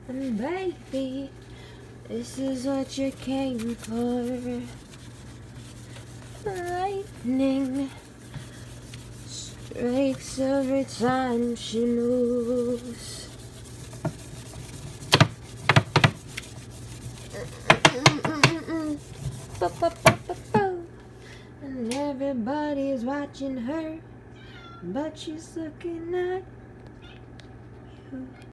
And baby, this is what you came for. Lightning strikes every time she moves. And everybody's watching her, but she's looking at you.